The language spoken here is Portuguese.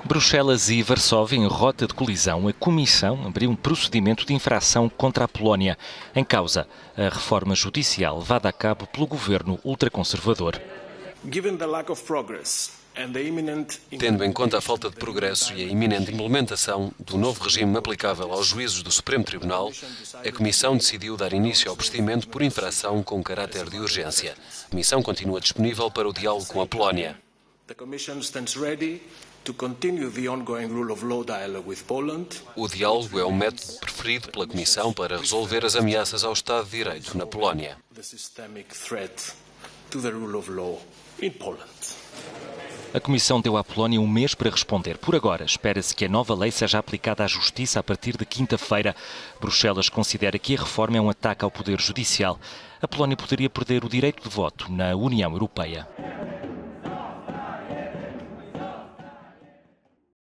Bruxelas e Varsóvia, em rota de colisão, a Comissão abriu um procedimento de infração contra a Polónia. Em causa, a reforma judicial levada a cabo pelo governo ultraconservador. Tendo em conta a falta de progresso e a iminente implementação do novo regime aplicável aos juízes do Supremo Tribunal, a Comissão decidiu dar início ao procedimento por infração com caráter de urgência. A Comissão continua disponível para o diálogo com a Polónia. O diálogo é o método preferido pela Comissão para resolver as ameaças ao Estado de Direito na Polónia. A Comissão deu à Polónia um mês para responder. Por agora, espera-se que a nova lei seja aplicada à Justiça a partir de quinta-feira. Bruxelas considera que a reforma é um ataque ao poder judicial. A Polónia poderia perder o direito de voto na União Europeia.